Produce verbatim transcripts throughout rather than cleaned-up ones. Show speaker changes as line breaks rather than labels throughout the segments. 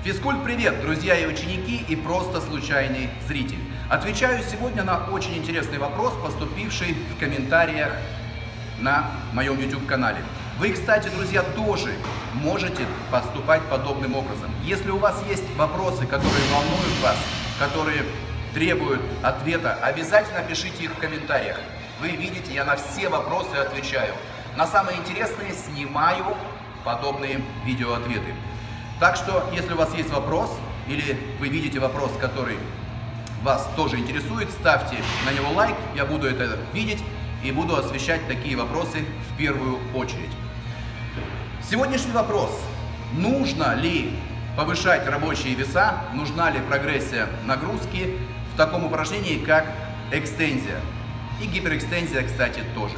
Физкульт, привет, друзья и ученики, и просто случайный зритель. Отвечаю сегодня на очень интересный вопрос, поступивший в комментариях на моем YouTube-канале. Вы, кстати, друзья, тоже можете поступать подобным образом. Если у вас есть вопросы, которые волнуют вас, которые требуют ответа, обязательно пишите их в комментариях. Вы видите, я на все вопросы отвечаю. На самые интересные снимаю подобные видеоответы. Так что, если у вас есть вопрос, или вы видите вопрос, который вас тоже интересует, ставьте на него лайк, я буду это видеть и буду освещать такие вопросы в первую очередь. Сегодняшний вопрос. Нужно ли повышать рабочие веса, нужна ли прогрессия нагрузки в таком упражнении, как экстензия? И гиперэкстензия, кстати, тоже.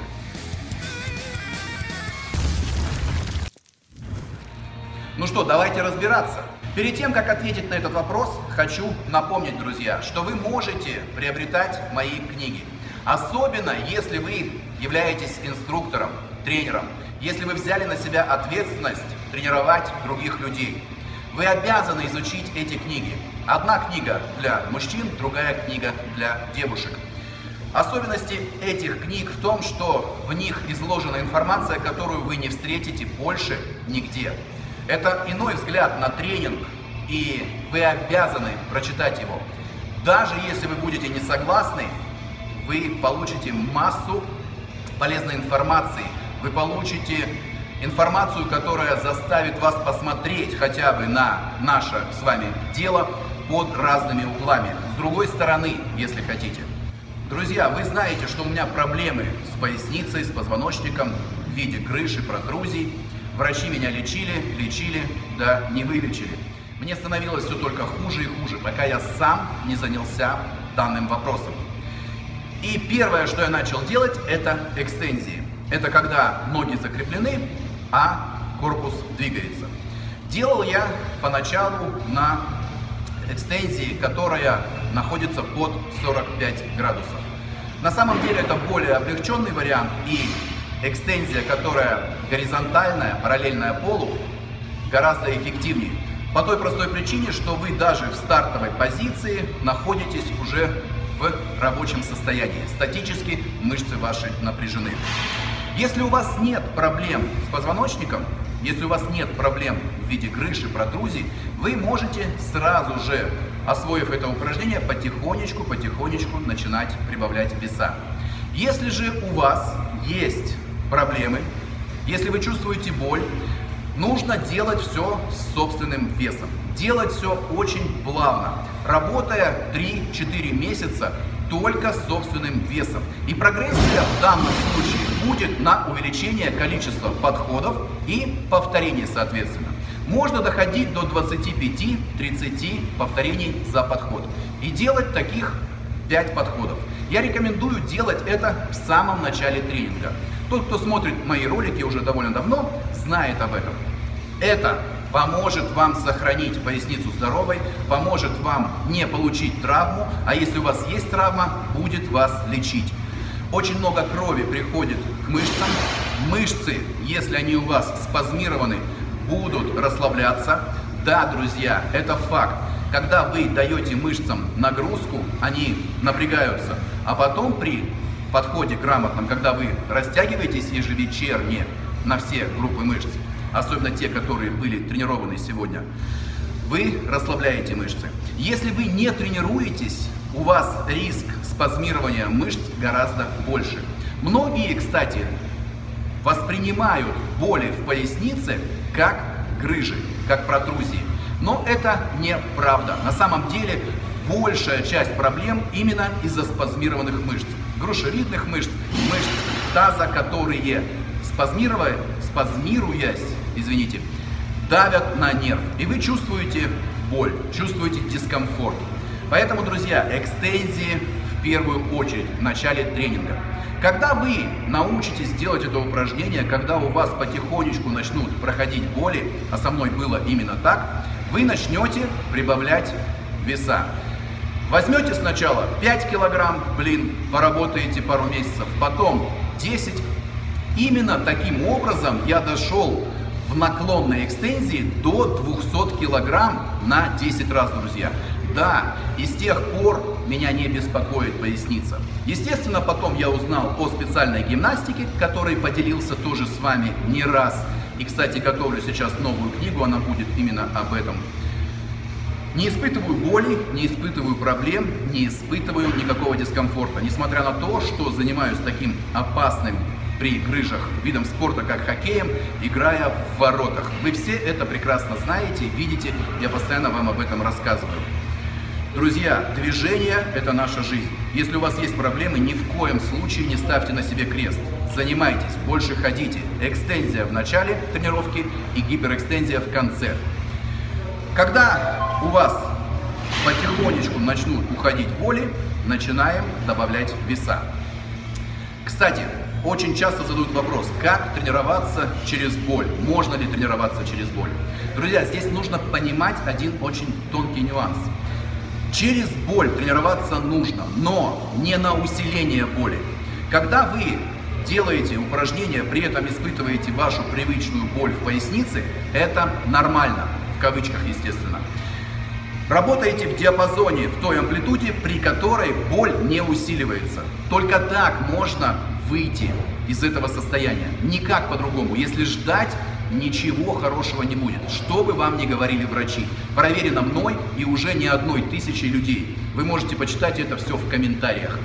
Ну что, давайте разбираться. Перед тем, как ответить на этот вопрос, хочу напомнить, друзья, что вы можете приобретать мои книги. Особенно, если вы являетесь инструктором, тренером, если вы взяли на себя ответственность тренировать других людей. Вы обязаны изучить эти книги. Одна книга для мужчин, другая книга для девушек. Особенности этих книг в том, что в них изложена информация, которую вы не встретите больше нигде. Это иной взгляд на тренинг, и вы обязаны прочитать его. Даже если вы будете не согласны, вы получите массу полезной информации. Вы получите информацию, которая заставит вас посмотреть хотя бы на наше с вами дело под разными углами. С другой стороны, если хотите. Друзья, вы знаете, что у меня проблемы с поясницей, с позвоночником в виде грыж и протрузий. Врачи меня лечили, лечили, да не вылечили. Мне становилось все только хуже и хуже, пока я сам не занялся данным вопросом. И первое, что я начал делать, это экстензии. Это когда ноги закреплены, а корпус двигается. Делал я поначалу на экстензии, которая находится под сорок пять градусов. На самом деле это более облегченный вариант, и экстензия, которая горизонтальная, параллельная полу, гораздо эффективнее. По той простой причине, что вы даже в стартовой позиции находитесь уже в рабочем состоянии. Статически мышцы ваши напряжены. Если у вас нет проблем с позвоночником, если у вас нет проблем в виде грыж и протрузий, вы можете сразу же, освоив это упражнение, потихонечку, потихонечку начинать прибавлять веса. Если же у вас есть проблемы, если вы чувствуете боль, нужно делать все с собственным весом. Делать все очень плавно, работая три-четыре месяца только с собственным весом. И прогрессия в данном случае будет на увеличение количества подходов и повторений соответственно. Можно доходить до двадцати пяти-тридцати повторений за подход и делать таких пять подходов. Я рекомендую делать это в самом начале тренинга. Тот, кто смотрит мои ролики уже довольно давно, знает об этом. Это поможет вам сохранить поясницу здоровой, поможет вам не получить травму, а если у вас есть травма, будет вас лечить. Очень много крови приходит к мышцам. Мышцы, если они у вас спазмированы, будут расслабляться. Да, друзья, это факт. Когда вы даете мышцам нагрузку, они напрягаются, а потом при подходе грамотном, когда вы растягиваетесь ежевечерне на все группы мышц, особенно те, которые были тренированы сегодня, вы расслабляете мышцы. Если вы не тренируетесь, у вас риск спазмирования мышц гораздо больше. Многие, кстати, воспринимают боли в пояснице как грыжи, как протрузии. Но это неправда. На самом деле большая часть проблем именно из-за спазмированных мышц. Грушевидных мышц, мышц таза, которые, спазмируя, спазмируясь, извините, давят на нерв. И вы чувствуете боль, чувствуете дискомфорт. Поэтому, друзья, экстензии в первую очередь в начале тренинга. Когда вы научитесь делать это упражнение, когда у вас потихонечку начнут проходить боли, а со мной было именно так, вы начнете прибавлять веса. Возьмете сначала пять килограмм, блин, поработаете пару месяцев, потом десять. Именно таким образом я дошел в в наклонной экстензии до двухсот килограмм на десять раз, друзья. Да, и с тех пор меня не беспокоит поясница. Естественно, потом я узнал о специальной гимнастике, которой поделился тоже с вами не раз. И, кстати, готовлю сейчас новую книгу, она будет именно об этом. Не испытываю боли, не испытываю проблем, не испытываю никакого дискомфорта. Несмотря на то, что занимаюсь таким опасным при грыжах видом спорта, как хоккеем, играя в воротах. Вы все это прекрасно знаете, видите, я постоянно вам об этом рассказываю. Друзья, движение – это наша жизнь. Если у вас есть проблемы, ни в коем случае не ставьте на себе крест. Занимайтесь, больше ходите. Экстензия в начале тренировки и гиперэкстензия в конце. Когда у вас потихонечку начнут уходить боли, начинаем добавлять веса. Кстати, очень часто задают вопрос, как тренироваться через боль, можно ли тренироваться через боль. Друзья, здесь нужно понимать один очень тонкий нюанс. Через боль тренироваться нужно, но не на усиление боли. Когда вы делаете упражнения, при этом испытываете вашу привычную боль в пояснице, это нормально, в кавычках, естественно. Работаете в диапазоне, в той амплитуде, при которой боль не усиливается. Только так можно выйти из этого состояния. Никак по-другому. Если ждать, ничего хорошего не будет. Что бы вам ни говорили врачи. Проверено мной и уже не одной тысячей людей. Вы можете почитать это все в комментариях.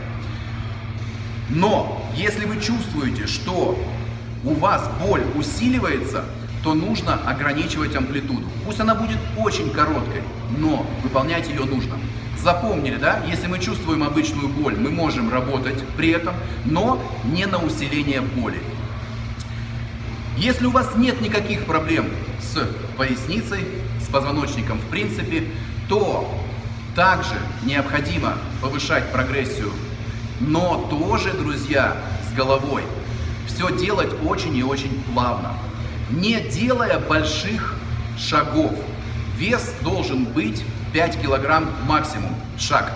Но, если вы чувствуете, что у вас боль усиливается, то нужно ограничивать амплитуду. Пусть она будет очень короткой, но выполнять ее нужно. Запомнили, да? Если мы чувствуем обычную боль, мы можем работать при этом, но не на усиление боли. Если у вас нет никаких проблем с поясницей, с позвоночником в принципе, то также необходимо повышать прогрессию, но тоже, друзья, с головой. Все делать очень и очень плавно, не делая больших шагов. Вес должен быть пять килограмм максимум, шаг.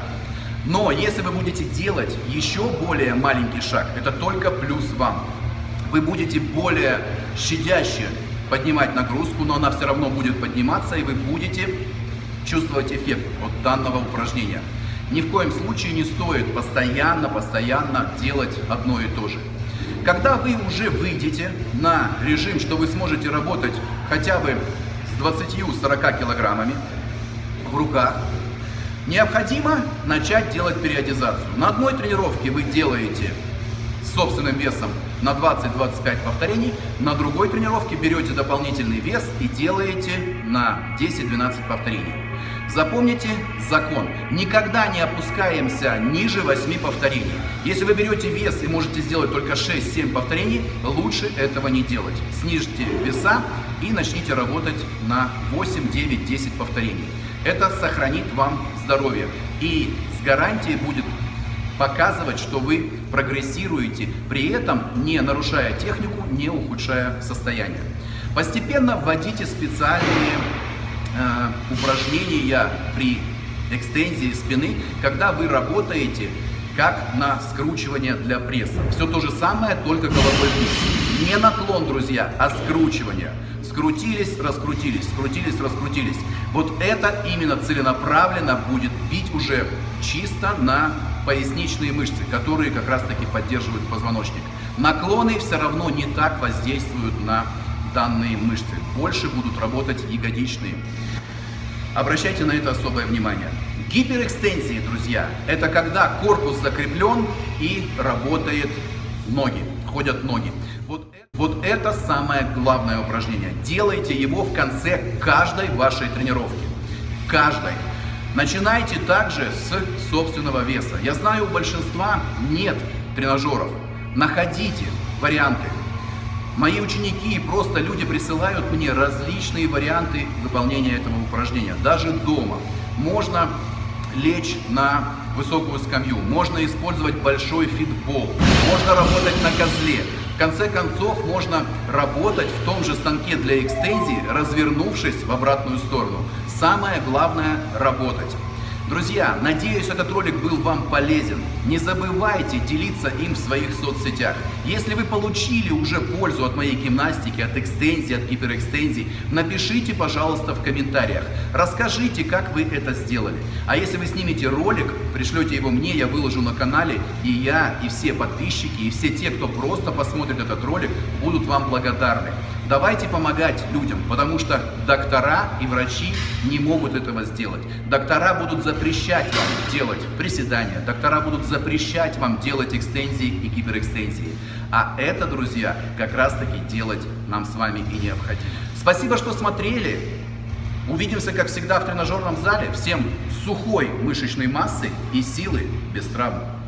Но если вы будете делать еще более маленький шаг, это только плюс вам. Вы будете более щадяще поднимать нагрузку, но она все равно будет подниматься, и вы будете чувствовать эффект от данного упражнения. Ни в коем случае не стоит постоянно, постоянно делать одно и то же. Когда вы уже выйдете на режим, что вы сможете работать хотя бы с двадцатью-сорока килограммами в руках, необходимо начать делать периодизацию. На одной тренировке вы делаете с собственным весом на двадцать-двадцать пять повторений, на другой тренировке берете дополнительный вес и делаете на десять-двенадцать повторений. Запомните закон. Никогда не опускаемся ниже восьми повторений. Если вы берете вес и можете сделать только шесть-семь повторений, лучше этого не делать. Снизьте веса и начните работать на восемь-девять-десять повторений. Это сохранит вам здоровье и с гарантией будет показывать, что вы прогрессируете, при этом не нарушая технику, не ухудшая состояние. Постепенно вводите специальные э, упражнения при экстензии спины, когда вы работаете как на скручивание для пресса. Все то же самое, только головой вниз. Не наклон, друзья, а скручивание. Скрутились, раскрутились, скрутились, раскрутились. Вот это именно целенаправленно будет бить уже чисто на поясничные мышцы, которые как раз таки поддерживают позвоночник. Наклоны все равно не так воздействуют на данные мышцы. Больше будут работать ягодичные. Обращайте на это особое внимание. Гиперэкстензии, друзья, это когда корпус закреплен и работает ноги, ходят ноги. Вот, вот это самое главное упражнение. Делайте его в конце каждой вашей тренировки. Каждой. Начинайте также с собственного веса. Я знаю, у большинства нет тренажеров. Находите варианты. Мои ученики и просто люди присылают мне различные варианты выполнения этого упражнения. Даже дома. Можно лечь на высокую скамью, можно использовать большой фитбол, можно работать на козле. В конце концов, можно работать в том же станке для экстензии, развернувшись в обратную сторону. Самое главное – работать. Друзья, надеюсь, этот ролик был вам полезен. Не забывайте делиться им в своих соцсетях. Если вы получили уже пользу от моей гимнастики, от экстензий, от гиперэкстензий, напишите, пожалуйста, в комментариях. Расскажите, как вы это сделали. А если вы снимете ролик, пришлете его мне, я выложу на канале, и я, и все подписчики, и все те, кто просто посмотрит этот ролик, будут вам благодарны. Давайте помогать людям, потому что доктора и врачи не могут этого сделать. Доктора будут запрещать вам делать приседания, доктора будут запрещать вам делать экстензии и гиперэкстензии. А это, друзья, как раз таки делать нам с вами и необходимо. Спасибо, что смотрели. Увидимся, как всегда, в тренажерном зале. Всем сухой мышечной массы и силы без травм.